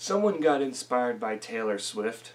Someone got inspired by Taylor Swift.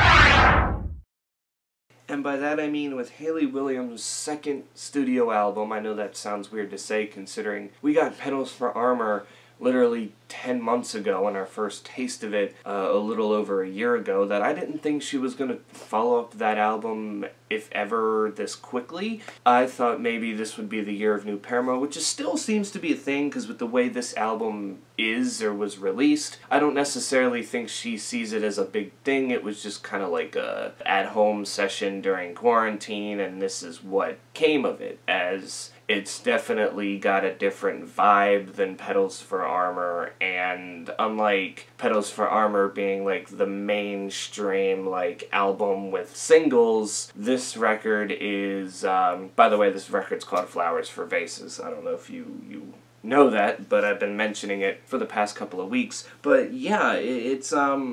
And by that I mean with Hayley Williams' second studio album. I know that sounds weird to say considering we got Petals For Armor literally 10 months ago and our first taste of it a little over a year ago, that I didn't think she was going to follow up that album, if ever, this quickly. I thought maybe this would be the year of new Paramore, which still seems to be a thing because with the way this album is or was released, I don't necessarily think she sees it as a big thing. It was just kind of like a at-home session during quarantine, and this is what came of it, as it's definitely got a different vibe than Petals For Armor, and unlike Petals For Armor being like the mainstream like album with singles, this record is, by the way, this record's called Flowers For Vases. I don't know if you know that, but I've been mentioning it for the past couple of weeks. But yeah, it's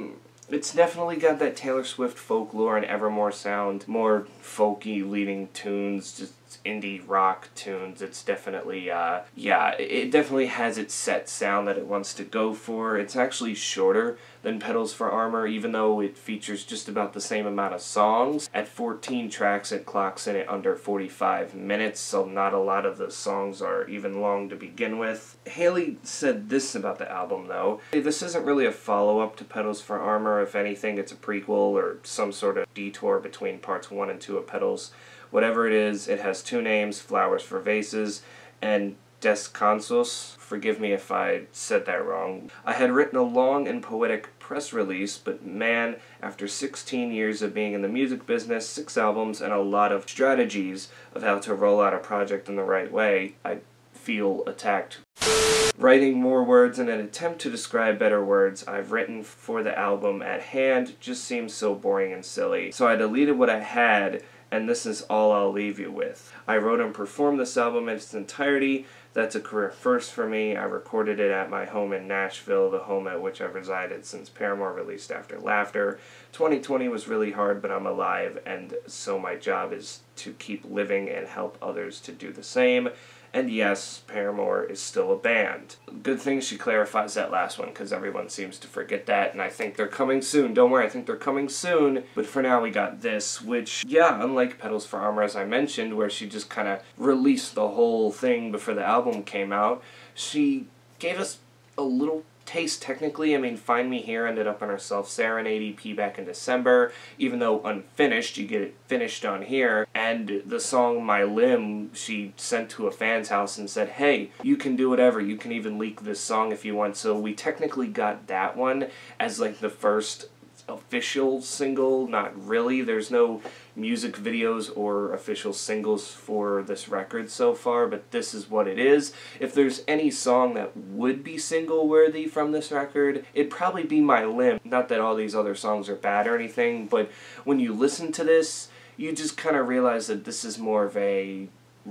definitely got that Taylor Swift Folklore and Evermore sound, more folky leading tunes, just indie rock tunes. It's definitely, yeah, it definitely has its set sound that it wants to go for. It's actually shorter than Petals For Armor, even though it features just about the same amount of songs. At 14 tracks, it clocks in at under 45 minutes, so not a lot of the songs are even long to begin with. Hayley said this about the album, though. This isn't really a follow-up to Petals For Armor. If anything, it's a prequel or some sort of detour between parts 1 and 2 of Petals. Whatever it is, it has two names, Flowers For Vases and Descansos. Forgive me if I said that wrong. I had written a long and poetic press release, but man, after 16 years of being in the music business, 6 albums, and a lot of strategies of how to roll out a project in the right way, I feel attacked. Writing more words in an attempt to describe better words I've written for the album at hand just seems so boring and silly. So I deleted what I had, and this is all I'll leave you with. I wrote and performed this album in its entirety. That's a career first for me. I recorded it at my home in Nashville, the home at which I've resided since Paramore released After Laughter. 2020 was really hard, but I'm alive, and so my job is to keep living and help others to do the same. And yes, Paramore is still a band. Good thing she clarifies that last one, because everyone seems to forget that, and I think they're coming soon. Don't worry, I think they're coming soon. But for now, we got this, which, yeah, unlike Petals For Armor, as I mentioned, where she just kind of released the whole thing before the album came out, she gave us a little taste, technically. I mean, Find Me Here ended up on her Self-Serenade EP back in December. Even though unfinished, you get it finished on here. And the song My Limb, she sent to a fan's house and said, hey, you can do whatever. You can even leak this song if you want. So we technically got that one as like the first official single. Not really. There's no music videos or official singles for this record so far, but this is what it is. If there's any song that would be single worthy from this record, it'd probably be My Limb. Not that all these other songs are bad or anything, but when you listen to this, you just kind of realize that this is more of a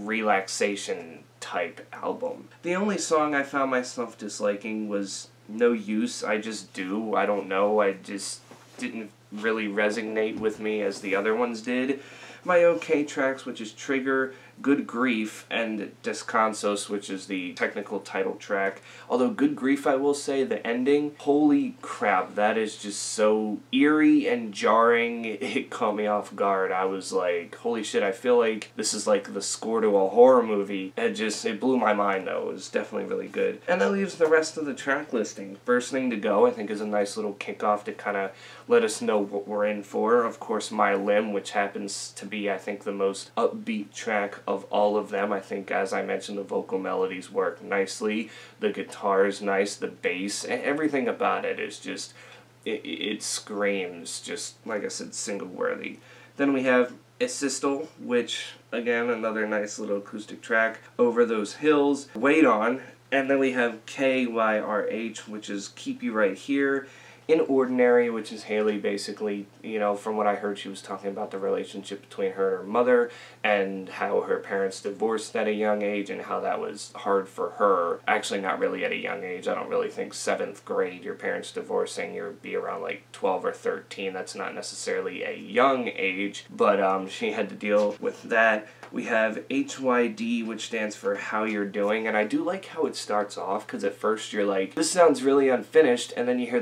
relaxation type album. The only song I found myself disliking was No Use, I Just Do. I don't know, I just didn't really resonate with me as the other ones did. My okay tracks, which is Trigger, Good Grief, and Descansos, which is the technical title track. Although Good Grief, I will say, the ending, holy crap, that is just so eerie and jarring. It caught me off guard. I was like, holy shit, I feel like this is like the score to a horror movie. It blew my mind, though. It was definitely really good. And that leaves the rest of the track listing. First Thing to Go, I think, is a nice little kickoff to kind of let us know what we're in for. Of course, My Limb, which happens to be, I think, the most upbeat track of all of them. I think, as I mentioned, the vocal melodies work nicely, the guitar's nice, the bass, everything about it is just, it screams, just, like I said, single-worthy. Then we have Asystole, which, again, another nice little acoustic track, Over Those Hills, Wait On, and then we have KYRH, which is Keep You Right Here, Inordinary, which is Hayley basically, you know, from what I heard, she was talking about the relationship between her and her mother and how her parents divorced at a young age and how that was hard for her. Actually, not really at a young age. I don't really think 7th grade, your parents divorcing, you'd be around like 12 or 13. That's not necessarily a young age, but she had to deal with that. We have HYD, which stands for How You're Doing, and I do like how it starts off, because at first you're like, this sounds really unfinished, and then you hear the plane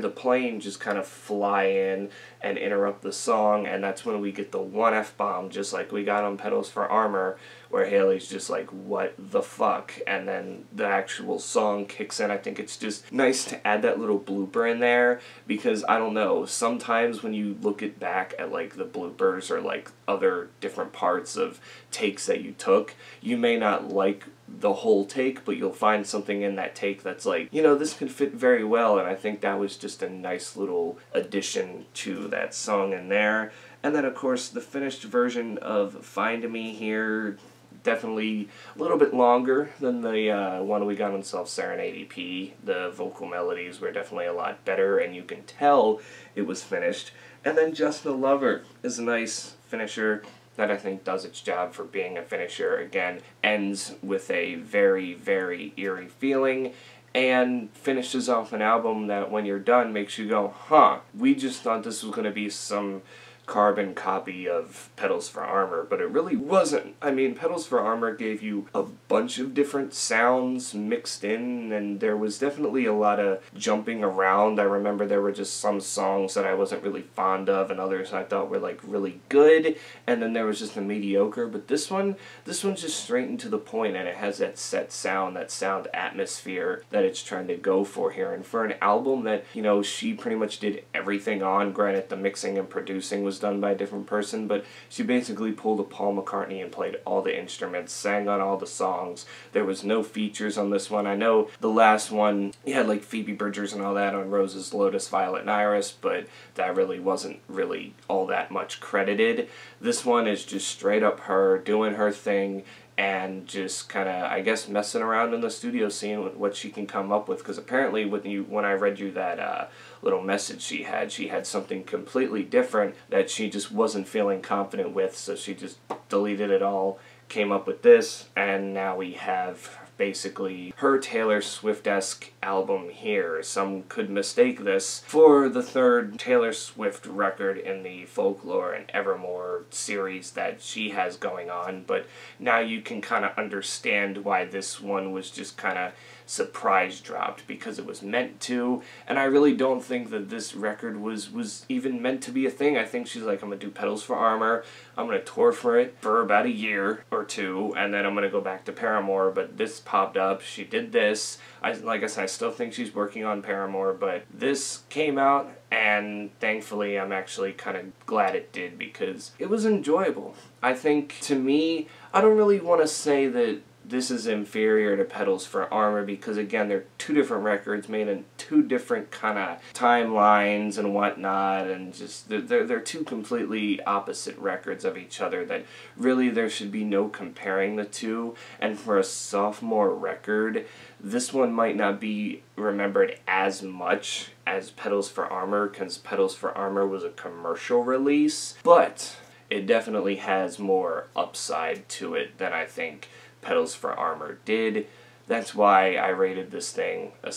train just kind of fly in and interrupt the song, and that's when we get the one F-bomb, just like we got on Petals for Armor, where Hayley's just like, what the fuck? And then the actual song kicks in. I think it's just nice to add that little blooper in there, because I don't know, sometimes when you look back at like the bloopers or like other different parts of takes that you took, you may not like the whole take, but you'll find something in that take that's like, you know, this could fit very well, and I think that was just a nice little addition to that song in there. And then of course the finished version of Find Me here, definitely a little bit longer than the one we got on Self Serenade EP. The vocal melodies were definitely a lot better, and you can tell it was finished. And then Just a Lover is a nice finisher that I think does its job for being a finisher. Again, ends with a very, very eerie feeling, and finishes off an album that when you're done makes you go, huh, we just thought this was going to be some carbon copy of Petals for Armor, but it really wasn't. I mean, Petals for Armor gave you a bunch of different sounds mixed in, and there was definitely a lot of jumping around. I remember there were just some songs that I wasn't really fond of, and others I thought were like really good, and then there was just a mediocre. But this one's just straight and to the point, and it has that set sound, that sound atmosphere that it's trying to go for here. And for an album that, you know, she pretty much did everything on, granted the mixing and producing was done by a different person, but she basically pulled a Paul McCartney and played all the instruments, sang on all the songs. There was no features on this one. I know the last one, you had like Phoebe Bridgers and all that on Roses, Lotus, Violet, and Iris, but that really wasn't really all that much credited. This one is just straight up her doing her thing, and just kind of, I guess, messing around in the studio, seeing what she can come up with. Because apparently when I read you that little message she had something completely different that she just wasn't feeling confident with, so she just deleted it all, came up with this, and now we have basically her Taylor Swift-esque album here. Some could mistake this for the third Taylor Swift record in the Folklore and Evermore series that she has going on, but now you can kind of understand why this one was just kind of surprise dropped, because it was meant to, and I really don't think that this record was even meant to be a thing. I think she's like, I'm gonna do Petals for Armor, I'm gonna tour for it for about a year or two, and then I'm gonna go back to Paramore. But this popped up, she did this. Like I said, I still think she's working on Paramore, but this came out, and thankfully I'm actually kind of glad it did, because it was enjoyable. I think, to me, I don't really want to say that this is inferior to Petals for Armor, because again, they're two different records made in two different kind of timelines and whatnot, and just they're two completely opposite records of each other that really there should be no comparing the two. And for a sophomore record, this one might not be remembered as much as Petals for Armor, because Petals for Armor was a commercial release, but it definitely has more upside to it than I think Petals for Armor did. That's why I rated this thing a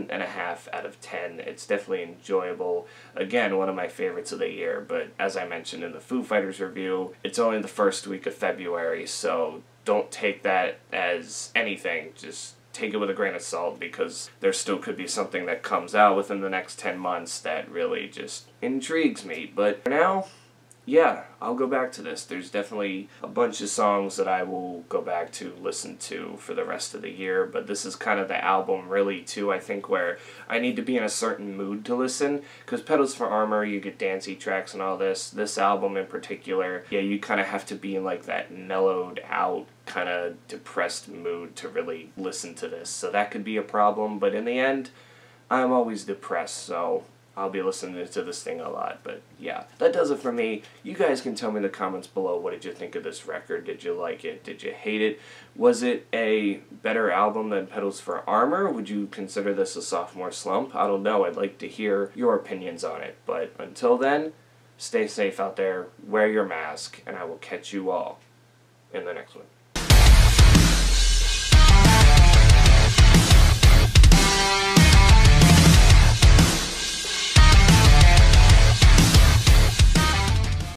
7.5 out of 10. It's definitely enjoyable. Again, one of my favorites of the year, but as I mentioned in the Foo Fighters review, it's only the first week of February, so don't take that as anything. Just take it with a grain of salt, because there still could be something that comes out within the next 10 months that really just intrigues me. But for now, yeah, I'll go back to this. There's definitely a bunch of songs that I will go back to listen to for the rest of the year, but this is kind of the album really too, I think, where I need to be in a certain mood to listen, because Petals for Armor, you get dancey tracks and all this. This album in particular, yeah, you kind of have to be in like that mellowed out, kind of depressed mood to really listen to this, so that could be a problem. But in the end, I'm always depressed, so I'll be listening to this thing a lot. But yeah, that does it for me. You guys can tell me in the comments below, what did you think of this record? Did you like it? Did you hate it? Was it a better album than Petals for Armor? Would you consider this a sophomore slump? I don't know. I'd like to hear your opinions on it. But until then, stay safe out there, wear your mask, and I will catch you all in the next one.